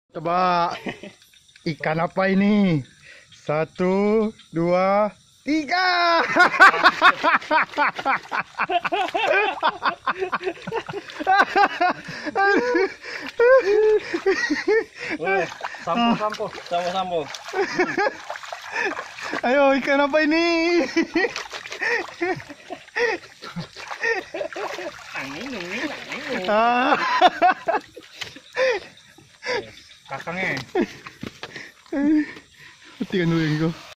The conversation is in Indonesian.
Tebak ikan apa ini? 1, 2, 3. Sampo. Ayo, ikan apa ini? Ah. Kakangnya. Tinggal dulu yang